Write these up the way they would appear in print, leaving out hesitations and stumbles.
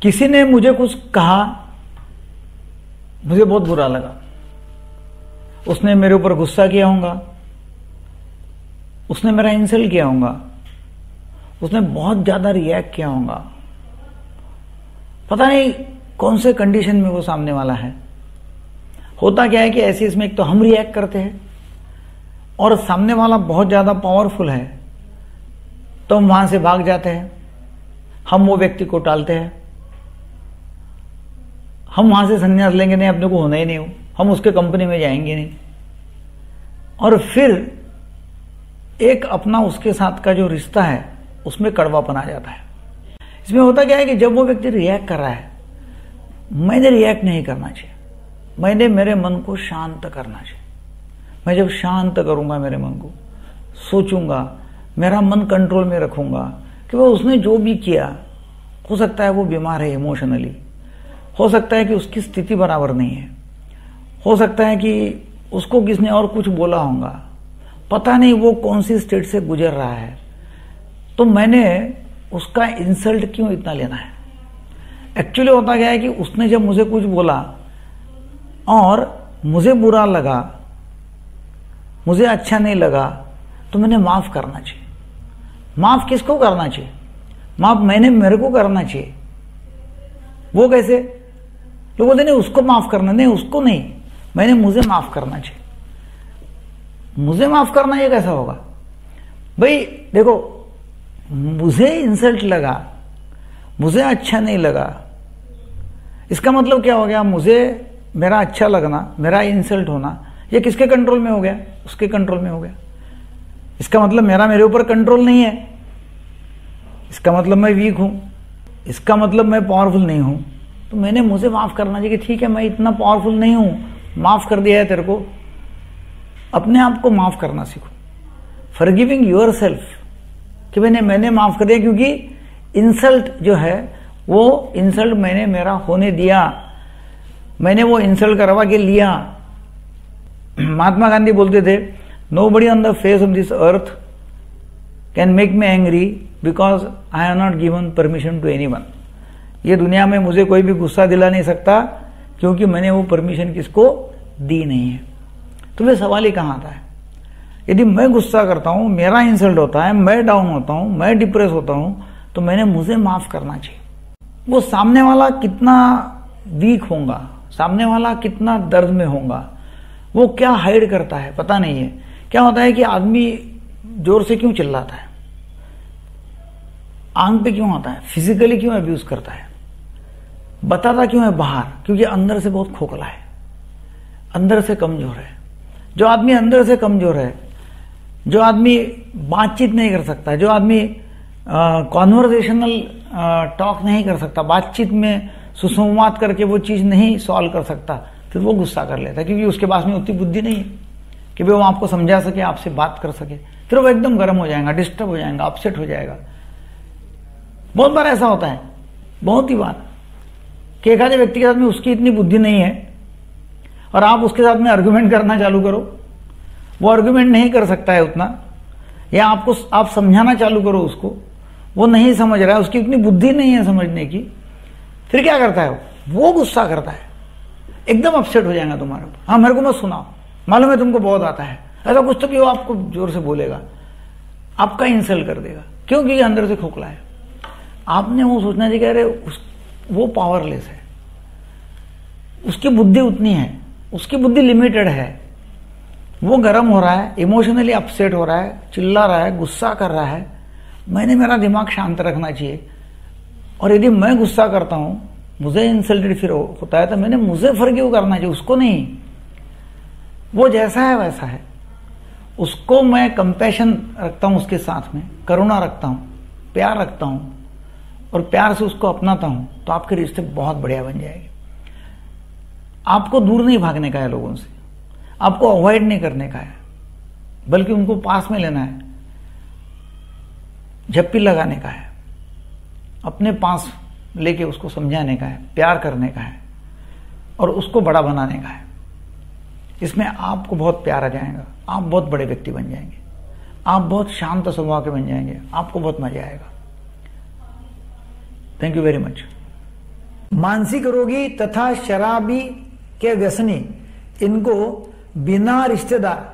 किसी ने मुझे कुछ कहा, मुझे बहुत बुरा लगा। उसने मेरे ऊपर गुस्सा किया होगा, उसने मेरा इंसल्ट किया होगा, उसने बहुत ज्यादा रिएक्ट किया होगा। पता नहीं कौन से कंडीशन में वो सामने वाला है। होता क्या है कि ऐसे इसमें एक तो हम रिएक्ट करते हैं और सामने वाला बहुत ज्यादा पावरफुल है तो हम वहां से भाग जाते हैं, हम वो व्यक्ति को टालते हैं, हम वहां से संन्यास लेंगे, नहीं अपने को होना ही नहीं हो, हम उसके कंपनी में जाएंगे नहीं। और फिर एक अपना उसके साथ का जो रिश्ता है उसमें कड़वापन आ जाता है। इसमें होता क्या है कि जब वो व्यक्ति रिएक्ट कर रहा है, मैंने रिएक्ट नहीं करना चाहिए, मैंने मेरे मन को शांत करना चाहिए। मैं जब शांत करूंगा मेरे मन को, सोचूंगा, मेरा मन कंट्रोल में रखूंगा कि वो उसने जो भी किया, हो सकता है वो बीमार है इमोशनली, हो सकता है कि उसकी स्थिति बराबर नहीं है, हो सकता है कि उसको किसने और कुछ बोला होगा, पता नहीं वो कौन सी स्टेट से गुजर रहा है, तो मैंने उसका इंसल्ट क्यों इतना लेना है। एक्चुअली होता क्या है कि उसने जब मुझे कुछ बोला और मुझे बुरा लगा, मुझे अच्छा नहीं लगा, तो मैंने माफ करना चाहिए। माफ किसको करना चाहिए? माफ मैंने मेरे को करना चाहिए। वो कैसे? लोग बोलते नहीं उसको माफ करना, नहीं उसको नहीं, मैंने मुझे माफ करना चाहिए। मुझे माफ करना ये कैसा होगा भाई? देखो, मुझे इंसल्ट लगा, मुझे अच्छा नहीं लगा, इसका मतलब क्या हो गया? मुझे मेरा अच्छा लगना, मेरा इंसल्ट होना, ये किसके कंट्रोल में हो गया? उसके कंट्रोल में हो गया। इसका मतलब मेरे ऊपर कंट्रोल नहीं है, इसका मतलब मैं वीक हूं, इसका मतलब मैं पावरफुल नहीं हूं। तो मैंने मुझे माफ करना चाहिए कि ठीक है, मैं इतना पावरफुल नहीं हूं, माफ कर दिया है तेरे को। अपने आप को माफ करना सीखो, फॉरगिविंग योरसेल्फ, कि मैंने माफ कर दिया, क्योंकि इंसल्ट जो है वो इंसल्ट मैंने मेरा होने दिया, मैंने वो इंसल्ट करवा के लिया। महात्मा गांधी बोलते थे, nobody on the face of this earth can make me angry because I have not given permission to anyone. ये दुनिया में मुझे कोई भी गुस्सा दिला नहीं सकता क्योंकि मैंने वो परमिशन किसको दी नहीं है। तो वे सवाल ही कहां आता है? यदि मैं गुस्सा करता हूं, मेरा इंसल्ट होता है, मैं डाउन होता हूं, मैं डिप्रेस होता हूं, तो मैंने मुझे माफ करना चाहिए। वो सामने वाला कितना वीक होगा, सामने वाला कितना दर्द में होगा, वो क्या हाइड करता है पता नहीं है। क्या होता है कि आदमी जोर से क्यों चिल्लाता है, आंख पे क्यों आता है, फिजिकली क्यों अब्यूज करता है, बताता क्यों है बाहर? क्योंकि अंदर से बहुत खोखला है, अंदर से कमजोर है। जो आदमी अंदर से कमजोर है, जो आदमी बातचीत नहीं कर सकता, जो आदमी कॉन्वर्सेशनल टॉक नहीं कर सकता, बातचीत में सुसंवाद करके वो चीज नहीं सॉल्व कर सकता, फिर वो गुस्सा कर लेता है, क्योंकि उसके पास में उतनी बुद्धि नहीं है कि वो आपको समझा सके, आपसे बात कर सके। फिर वो एकदम गर्म हो जाएगा, डिस्टर्ब हो जाएगा, अपसेट हो जाएगा। बहुत बार ऐसा होता है, बहुत ही बार, कि एक आधे व्यक्ति के साथ में उसकी इतनी बुद्धि नहीं है और आप उसके साथ में आर्गुमेंट करना चालू करो, वो आर्गुमेंट नहीं कर सकता है उतना, या आप समझाना चालू करो उसको, वो नहीं समझ रहा है, उसकी इतनी बुद्धि नहीं है समझने की। फिर क्या करता है वो गुस्सा करता है, एकदम अपसेट हो जाएगा तुम्हारे ऊपर। हाँ, मेरे को मत सुनाओ, मालूम है तुमको बहुत आता है, ऐसा कुछ तो भी वो आपको जोर से बोलेगा, आपका इंसल्ट कर देगा, क्योंकि अंदर से खोखला है। आपने वो सोचना चाहिए कि अरे वो पावरलेस है, उसकी बुद्धि उतनी है, उसकी बुद्धि लिमिटेड है, वो गर्म हो रहा है, इमोशनली अपसेट हो रहा है, चिल्ला रहा है, गुस्सा कर रहा है, मैंने मेरा दिमाग शांत रखना चाहिए। और यदि मैं गुस्सा करता हूं, मुझे इंसल्टेड फिर होता है, तो मैंने मुझे फॉरगिव करना चाहिए, उसको नहीं। वो जैसा है वैसा है, उसको मैं कंपैशन रखता हूं, उसके साथ में करुणा रखता हूं, प्यार रखता हूं और प्यार से उसको अपनाता हूं, तो आपके रिश्ते बहुत बढ़िया बन जाएंगे। आपको दूर नहीं भागने का है लोगों से, आपको अवॉइड नहीं करने का है, बल्कि उनको पास में लेना है, झप्पी लगाने का है, अपने पास लेके उसको समझाने का है, प्यार करने का है और उसको बड़ा बनाने का है। इसमें आपको बहुत प्यार आ जाएगा, आप बहुत बड़े व्यक्ति बन जाएंगे, आप बहुत शांत स्वभाव के बन जाएंगे, आपको बहुत मजा आएगा। Thank you very much. मानसिक रोगी तथा शराबी के व्यसनी, इनको बिना रिश्तेदार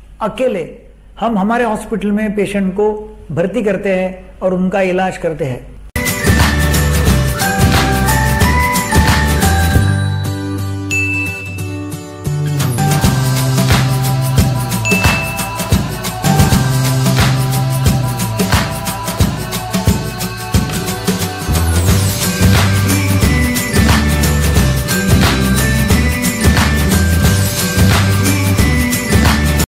अकेले हम हमारे हॉस्पिटल में पेशेंट को भर्ती करते हैं और उनका इलाज करते हैं।